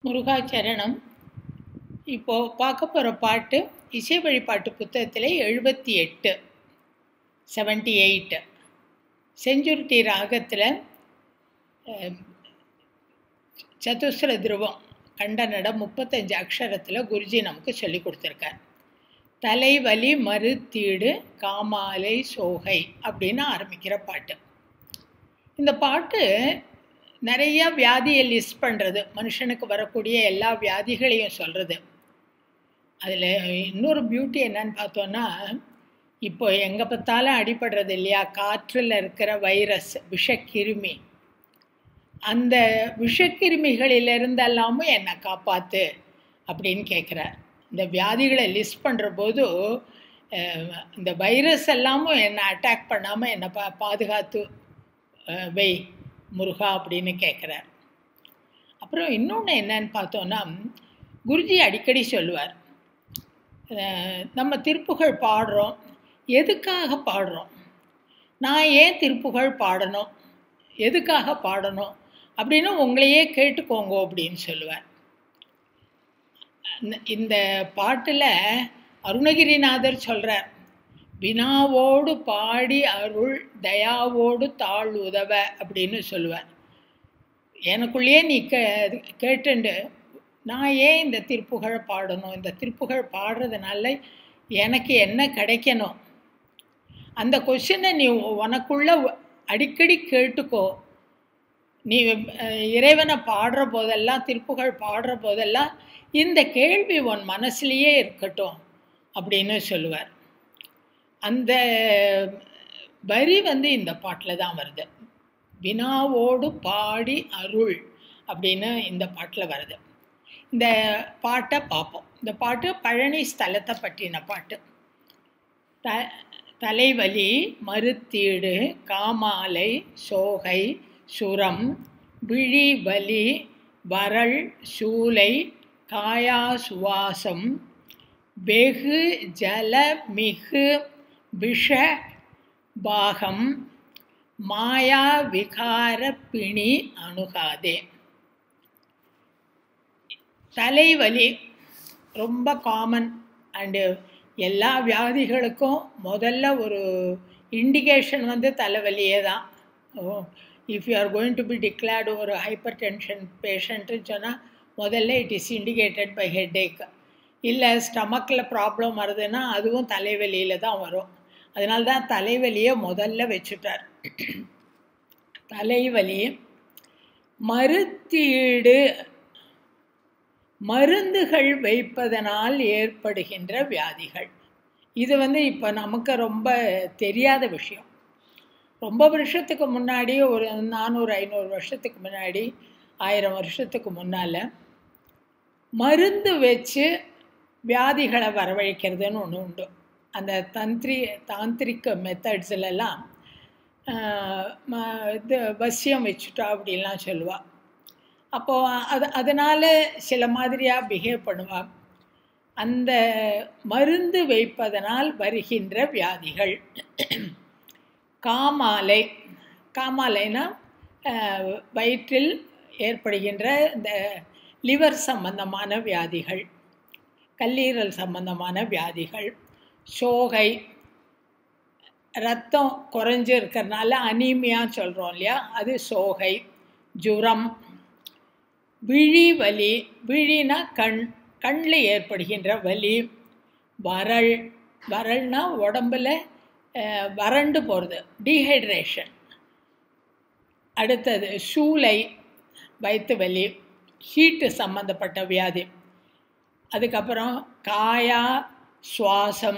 முருகாச்சரணம். இப்போது பார்க்க போகிற பாட்டு இசை வழிபாட்டு புத்தகத்தில் 78 78 செஞ்சுருட்டி ராகத்தில் சதுஸ்ர துருவம் கண்டனடம் 35 அக்ஷரத்தில் குருஜி நமக்கு சொல்லி கொடுத்துருக்கார். தலைவலி மறுத்தீடு காமாலை சோகை அப்படின்னு ஆரம்பிக்கிற பாட்டு. இந்த பாட்டு நிறைய வியாதியை லிஸ்ட் பண்ணுறது, மனுஷனுக்கு வரக்கூடிய எல்லா வியாதிகளையும் சொல்கிறது. அதில் இன்னொரு பியூட்டி என்னன்னு பார்த்தோன்னா, இப்போ எங்கே பார்த்தாலும் அடிபடுறது இல்லையா, காற்றில் இருக்கிற வைரஸ் விஷக்கிருமி, அந்த விஷக்கிருமிகளிலிருந்தெல்லாமும் என்னை காப்பாற்று அப்படின்னு கேட்குறார். இந்த வியாதிகளை லிஸ்ட் பண்ணுற போது இந்த வைரஸ் எல்லாமும் என்னை அட்டாக் பண்ணாமல் என்னை பாதுகாத்து வை முருகா அப்படின்னு கேட்குறார். அப்புறம் இன்னொன்று என்னன்னு பார்த்தோன்னா, குருஜி அடிக்கடி சொல்லுவார், நம்ம திருப்புகழ் பாடுறோம், எதுக்காக பாடுறோம், நான் ஏன் திருப்புகழ் பாடணும், எதுக்காக பாடணும் அப்படின்னு உங்களையே கேட்டுக்கோங்க அப்படின்னு சொல்லுவார். இந்த பாட்டில் அருணகிரிநாதர் சொல்கிறார், வினாவோடு பாடி அருள் தயாவோடு தாழ் உதவ அப்படின்னு சொல்லுவார். எனக்குள்ளேயே நீ கேட்டுண்டு நான் ஏன் இந்த திருப்புகழை பாடணும், இந்த திருப்புகழ் பாடுறதுனால எனக்கு என்ன கிடைக்கணும், அந்த கொஸ்டினை நீ உனக்குள்ள அடிக்கடி கேட்டுக்கோ. நீ இறைவனை பாடுற போதெல்லாம், திருப்புகழ் பாடுற போதெல்லாம் இந்த கேள்வி உன் மனசுலேயே இருக்கட்டும் அப்படின்னு சொல்லுவார். அந்த வரி இந்த பாட்டில் தான் வருது. வினாவோடு பாடி அருள் அப்படின்னு இந்த பாட்டில் வருது. இந்த பாட்டை பார்ப்போம். இந்த பாட்டு பழனி ஸ்தலத்தை பற்றின பாட்டு. தலைவலி மறுத்தீடு காமாலை சோகை சுரம் விழி வலி வரல் சூலை காயா சுவாசம் வெகு ஜல மிகு விஷ பாகம் மாயா விகார பிணி அணுகாதே. தலைவலி ரொம்ப காமன் அண்டு எல்லா வியாதிகளுக்கும் முதல்ல ஒரு இண்டிகேஷன் தலைவலியே தான். If you are going to be declared ஒரு ஹைப்பர் டென்ஷன் பேஷண்ட்டுன்னு சொன்னால் முதல்ல it is indicated by headache. இல்லை ஸ்டமக்கில் ப்ராப்ளம் வருதுன்னா அதுவும் தலைவலியில் தான் வரும். அதனால தான் தலைவலியை முதல்ல வச்சுட்டார். தலைவலி மறுத்தீடு, மருந்துகள் வைப்பதனால் ஏற்படுகின்ற வியாதிகள். இது இப்போ நமக்கு ரொம்ப தெரியாத விஷயம். ரொம்ப வருஷத்துக்கு முன்னாடி, ஒரு 400-500 வருஷத்துக்கு முன்னாடி, 1000 வருஷத்துக்கு முன்னால் மருந்து வச்சு வியாதிகளை வரவழைக்கிறதுன்னு ஒன்று உண்டு. அந்த தாந்திரிக் மெத்தட்ஸ்லாம் இது வசியம் வச்சுட்டா அப்படின்லாம் சொல்லுவாள். அப்போது அதனால் சில மாதிரியாக பிஹேவ் பண்ணுவாள். அந்த மருந்து வைப்பதனால் வருகின்ற வியாதிகள். காமாலை, காமாலைனா வயிற்றில் ஏற்படுகின்ற இந்த லிவர் சம்பந்தமான வியாதிகள், கல்லீரல் சம்பந்தமான வியாதிகள். சோகை, ரத்தம் குறைஞ்சி இருக்கிறதுனால அனீமியா சொல்கிறோம் இல்லையா, அது சோகை. ஜுரம். விழி வலி, விழினா கண்ணில் ஏற்படுகின்ற வலி. வரல், வரல்னா உடம்பில் வறண்டு போகிறது, டீஹைட்ரேஷன். அடுத்தது சூலை, வயிற்று வலி, ஹீட்டு சம்மந்தப்பட்ட வியாதி. அதுக்கப்புறம் காயா சுவாசம்,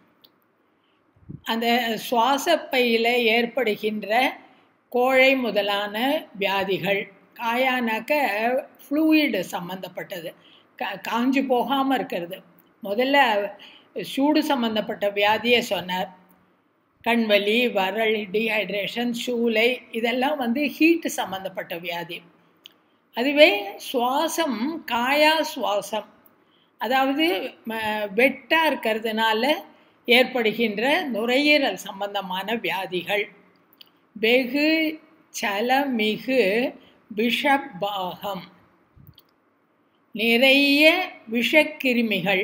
அந்த சுவாசப்பையில் ஏற்படுகின்ற கோழை முதலான வியாதிகள். காயானாக்க ஃப்ளூயிடு சம்மந்தப்பட்டது, காஞ்சி போகாமல் இருக்கிறது. முதல்ல சூடு சம்மந்தப்பட்ட வியாதியை சொன்னார். கண்வலி, வரல், டீஹைட்ரேஷன், சூலை, இதெல்லாம் ஹீட்டு சம்மந்தப்பட்ட வியாதி. அதுவே சுவாசம், காயா சுவாசம், அதாவது வெட்டாக இருக்கிறதுனால ஏற்படுகின்ற நுரையீரல் சம்பந்தமான வியாதிகள். வெகு சலமிகு விஷபாகம், நிறைய விஷக்கிருமிகள்.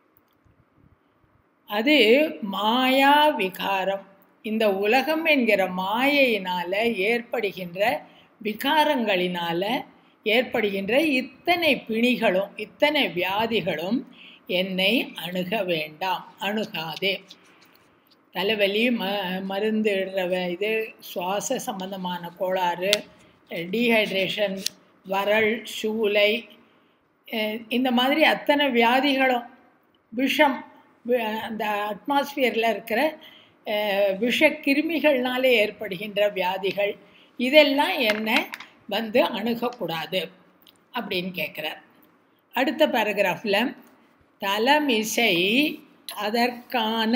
அது மாயா விகாரம். இந்த உலகம் என்கிற மாயையினால் ஏற்படுகின்ற விகாரங்களினால் ஏற்படுகின்ற இத்தனை பிணிகளும் இத்தனை வியாதிகளும் என்னை அணுக வேண்டாம், அணுகாதே. தலைவலி, மருந்துடுற இது, சுவாச சம்பந்தமான கோளாறு, டீஹைட்ரேஷன், வறள், சூளை, இந்த மாதிரி அத்தனை வியாதிகளும், விஷம், அந்த அட்மாஸ்பியரில் இருக்கிற விஷக்கிருமிகள்னாலே ஏற்படுகின்ற வியாதிகள், இதெல்லாம் என்னை வந்து அணுகக்கூடாது அப்படின்னு கேட்குறார். அடுத்த பேராகிராஃபில் தலைமிசை அதற்கான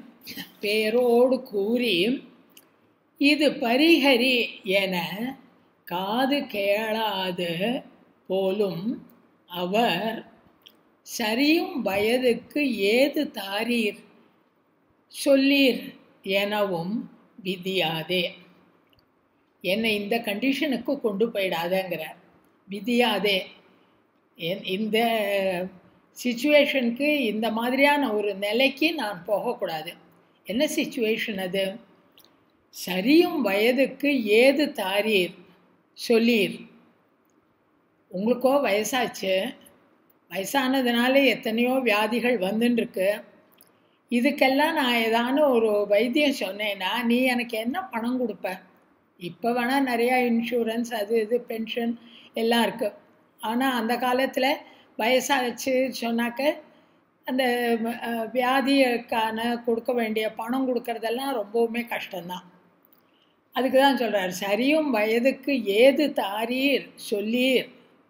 பேரோடு கூறி இது பரிஹரி என காது கேளாது போலும் அவர் சரியும் வயதுக்கு ஏது தாரீர் சொல்லீர் எனவும் விதியாதே. என்னை இந்த கண்டிஷனுக்கு கொண்டு போயிடாதங்கிறார். விதியாதே, இந்த சிச்சுவேஷனுக்கு, இந்த மாதிரியான ஒரு நிலைக்கு நான் போகக்கூடாது. என்ன சிச்சுவேஷன் அது? சரியும் வயதுக்கு ஏது தாரீர் சொல்லீர். உங்களுக்கோ வயசாச்சு, வயசானதுனால எத்தனையோ வியாதிகள் வந்துட்டுருக்கு. இதுக்கெல்லாம் நான் ஏதானு ஒரு வைத்தியம் சொன்னேன்னா நீ எனக்கு என்ன பணம் கொடுப்ப? இப்போ வேணால் நிறையா இன்சூரன்ஸ், அது இது, பென்ஷன் எல்லாம் இருக்குது. ஆனால் அந்த காலத்தில் வயசாச்சு சொன்னாக்க அந்த வியாதிக்கான கொடுக்க வேண்டிய பணம் கொடுக்கறதெல்லாம் ரொம்பவுமே கஷ்டம்தான். அதுக்கு தான் சொல்கிறார், சரியும் வயதுக்கு ஏது தாரீர் சொல்லீர்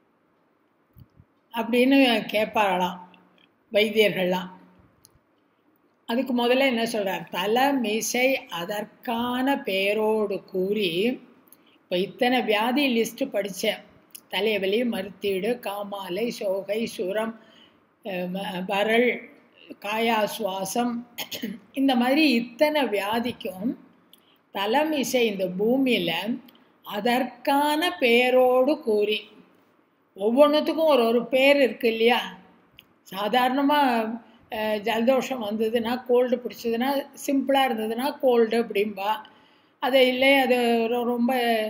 அப்படின்னு கேட்பாரலாம் வைத்தியர்கள்லாம். அதுக்கு முதல்ல என்ன சொல்கிறார்? தலைமிசை அதற்கான பேரோடு கூறி. இப்போ இத்தனை வியாதி லிஸ்ட்டு படித்தேன். தலைவலி, மருத்தீடு, காமாலை, சோகை, சுரம், வறள், காயா சுவாசம், இந்த மாதிரி இத்தனை வியாதிக்கும் தலைமிசை இந்த பூமியில் அதற்கான பேரோடு கூறி, ஒவ்வொன்றுத்துக்கும் ஒரு ஒரு பேர் இருக்குது இல்லையா? சாதாரணமாக ஜலதோஷம் வந்ததுன்னா, கோல்டு பிடிச்சதுன்னா, சிம்பிளாக இருந்ததுன்னா கோல்டு அப்படின்பா. அது இல்லை, அது ரொம்ப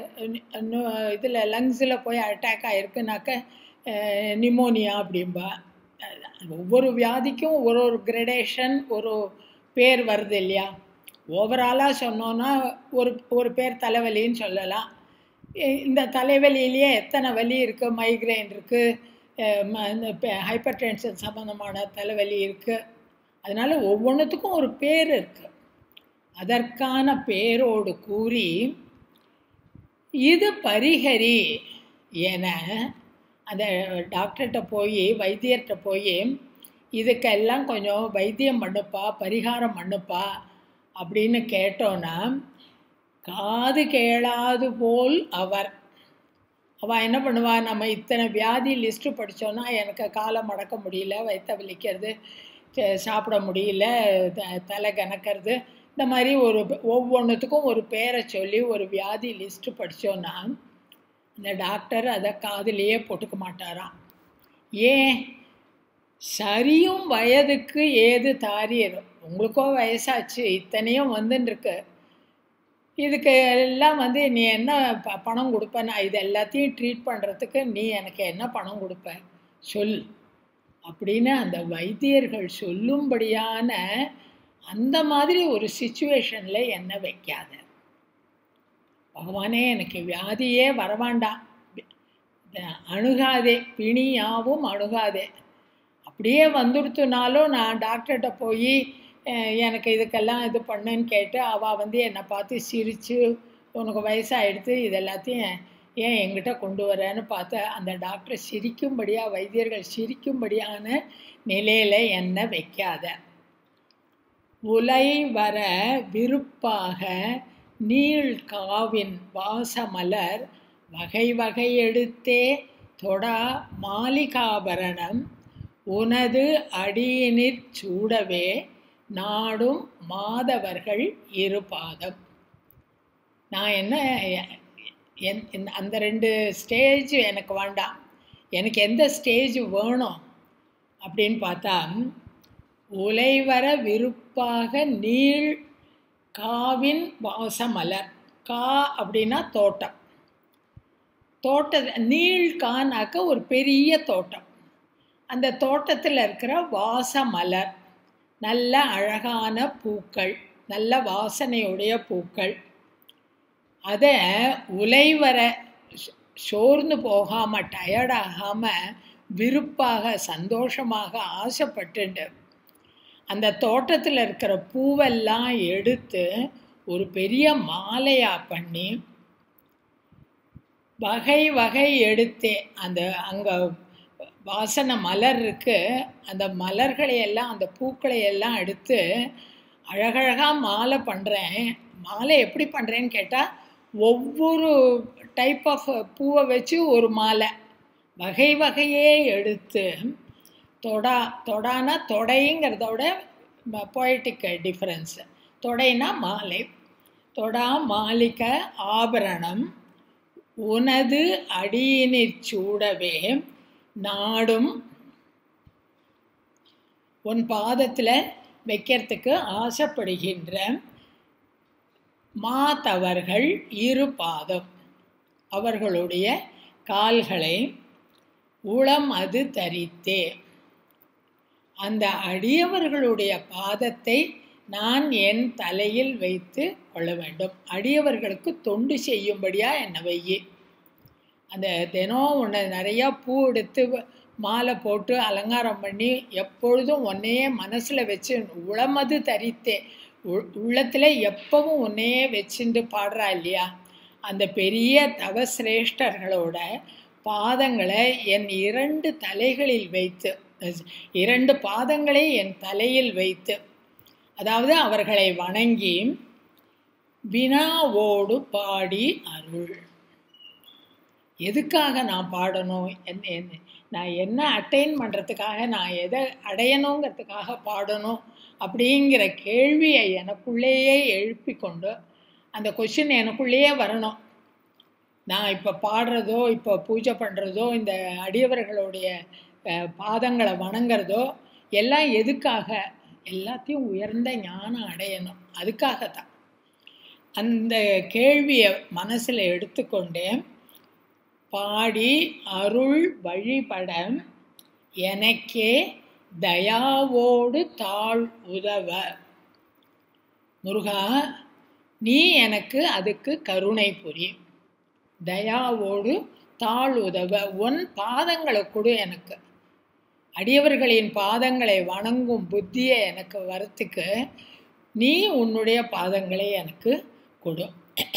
இதில் லங்ஸில் போய் அட்டாக் ஆகிருக்குனாக்க நிமோனியா அப்படின்பா. ஒவ்வொரு வியாதிக்கும் ஒரு ஒரு கிரடேஷன், ஒரு பேர் வருது இல்லையா? ஓவராலாக சொன்னோன்னா ஒரு பேர் தலைவலின்னு சொல்லலாம். இந்த தலைவலியிலேயே எத்தனை வலி இருக்குது? மைக்ரைன் இருக்குது, ஹைப்பர் டென்ஷன் சம்மந்தமான தலைவலி இருக்குது. அதனால் ஒவ்வொன்றுத்துக்கும் ஒரு பேர் இருக்குது. அதற்கான பேரோடு கூறி இது பரிஹரி என அந்த டாக்டர்கிட்ட போய், வைத்தியர்கிட்ட போய் இதுக்கெல்லாம் கொஞ்சம் வைத்தியம் பண்ணுப்பா, பரிகாரம் பண்ணுப்பா அப்படின்னு கேட்டோன்னா காது கேளாது போல் அவள் என்ன பண்ணுவா? நம்ம இத்தனை வியாதி லிஸ்ட்டு படித்தோன்னா எனக்கு காலை மடக்க முடியல, வயிற்ற வலிக்கிறது, சாப்பிட முடியல, தலை கணக்கிறது, இந்த மாதிரி ஒவ்வொன்றுத்துக்கும் ஒரு பேரை சொல்லி ஒரு வியாதி லிஸ்ட்டு படித்தோன்னா இந்த டாக்டர் அதை காதுலேயே போட்டுக்க மாட்டாராம். ஏன்? சரியும் வயதுக்கு ஏது தாரீர். உங்களுக்கோ வயசாச்சு, இத்தனையும் வந்துட்டுருக்கு, இதுக்கு எல்லாம் நீ என்ன பணம் கொடுப்ப? நான் இது எல்லாத்தையும் ட்ரீட் பண்ணுறதுக்கு நீ எனக்கு என்ன பணம் கொடுப்ப சொல் அப்படின்னு அந்த வைத்தியர்கள் சொல்லும்படியான அந்த மாதிரி ஒரு சிச்சுவேஷனில் என்ன வைக்காத. பகவானே, எனக்கு வியாதியே வரவாண்டாம், அணுகாதே, பிணியாவும் அணுகாதே. அப்படியே வந்துடுத்துனாலும் நான் டாக்டர்கிட்ட போய் எனக்கு இதுக்கெல்லாம் இது பண்ணுன்னு கேட்டு அவள் என்னை பார்த்து சிரித்து உனக்கு வயசாகிடுது, இது எல்லாத்தையும் ஏன் எங்கிட்ட கொண்டு வரேன்னு பார்த்து அந்த டாக்டர் சிரிக்கும்படியாக, வைத்தியர்கள் சிரிக்கும்படியான நிலையில் என்னை வைக்காத. உலை வர விருப்பாக நீள் காவின் வாசமலர் வகை வகை எடுத்தே தொடா மாலிகாபரணம் உனது அடியினிற் சூடவே நாடும் மாதவர்கள் இருபாதம். நான் என்ன அந்த 2 ஸ்டேஜ் எனக்கு வேண்டாம். எனக்கு எந்த ஸ்டேஜ் வேணும் அப்படின்னு பார்த்தா, உலைவர விருப்பாக நீள் காவின் வாசமலர். கா அப்படின்னா தோட்டம். நீள் கானாக்க ஒரு பெரிய தோட்டம். அந்த தோட்டத்தில் இருக்கிற வாசமலர், நல்ல அழகான பூக்கள், நல்ல வாசனையுடைய பூக்கள், அதை உலைவர சோர்ந்து போகாமல், டயர்டாகாமல், விருப்பாக சந்தோஷமாக ஆசைப்பட்டு அந்த தோட்டத்தில் இருக்கிற பூவெல்லாம் எடுத்து ஒரு பெரிய மாலையாக பண்ணி வகை வகை எடுத்தே அந்த அங்கே வாசனை மலர் இருக்குது, அந்த மலர்களையெல்லாம் அந்த பூக்களையெல்லாம் எடுத்து அழகழகாக மாலை பண்ணுறேன். மாலை எப்படி பண்ணுறேன்னு கேட்டால், ஒவ்வொரு டைப் ஆஃப் பூவை வச்சு ஒரு மாலை வகை வகையே எடுத்து, தொடானா தொடைங்கிறதோட பொயட்டிக் டிஃப்ரென்ஸு. தொடைனா மாலை. தொடா மாலிக ஆபரணம் உனது அடியினிற் சூடவே நாடும், உன் பாதத்தில் வைக்கிறதுக்கு ஆசைப்படுகின்ற மாதவர்கள் இரு பாதம், அவர்களுடைய கால்களை உளம் அது தரித்தே, அந்த அடியவர்களுடைய பாதத்தை நான் என் தலையில் வைத்து கொள்ள வேண்டும். அடியவர்களுக்கு தொண்டு செய்யும்படியாக என்னை வையி. அந்த தினம் உன்னை நிறையா பூ எடுத்து மாலை போட்டு அலங்காரம் பண்ணி எப்பொழுதும் உன்னையே மனசில் வச்சு உளமது தரித்தே, உள்ளத்தில் எப்பவும் உன்னையே வச்சுட்டு பாடுறா இல்லையா, அந்த பெரிய தவசிரேஷ்டர்களோட பாதங்களை என் 2 தலைகளில் வைத்து, 2 பாதங்களை என் தலையில் வைத்து, அதாவது அவர்களை வணங்கி வினாவோடு பாடி அருள். எதுக்காக நான் பாடணும், நான் என்ன அட்டைன் பண்ணுறதுக்காக, நான் எதை அடையணுங்கிறதுக்காக பாடணும் அப்படிங்கிற கேள்வியை எனக்குள்ளேயே எழுப்பி கொண்டு, அந்த கொஷின் எனக்குள்ளேயே வரணும். நான் இப்போ பாடுறதோ, இப்போ பூஜை பண்ணுறதோ, இந்த அடியவர்களுடைய பாதங்களை வணங்குறதோ எல்லாம் எதுக்காக, எல்லாத்தையும் உயர்ந்த ஞானம் அடையணும், அதுக்காகத்தான். அந்த கேள்வியை மனசில் எடுத்துக்கொண்டு பாடி அருள் வழிபட எனக்கே தயாவோடு தாழ் உதவ. முருகா, நீ எனக்கு அதுக்கு கருணை புரி. தயாவோடு தாழ் உதவ, உன் பாதங்களை கொடு எனக்கு. அடியவர்களின் பாதங்களை வணங்கும் புத்தியை எனக்கு வரத்துக்கு நீ உன்னுடைய பாதங்களை எனக்கு கொடு.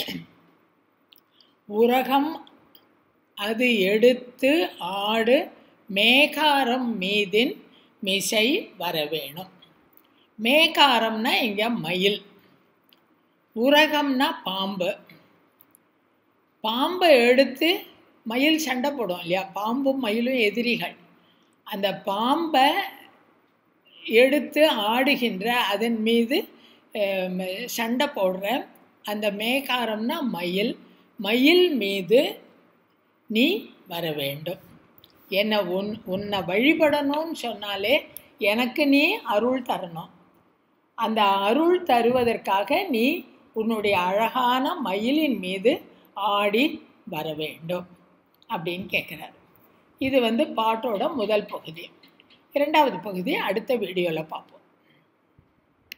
உரகம் அது எடுத்து ஆடு மேகாரம் மீதின் மிசை வரவேணும். மேகாரம்னா இங்கே மயில், உரகம்னா பாம்பு. பாம்பை எடுத்து மயில் சண்டை போடும் இல்லையா, பாம்பும் மயிலும் எதிரிகள். அந்த பாம்பை எடுத்து ஆடுகின்ற, அதன் மீது சண்டை போடுற அந்த மேகாரம்னா மயில், மயில் மீது நீ வர வேண்டும். என்னை உன்னை வழிபடணும்னு சொன்னாலே எனக்கு நீ அருள் தரணும். அந்த அருள் தருவதற்காக நீ உன்னுடைய அழகான மயிலின் மீது ஆடி வர வேண்டும் அப்படின்னு கேட்குறார். இது பாட்டோட முதல் பகுதி. 2வது பகுதி அடுத்த வீடியோவில் பார்ப்போம்.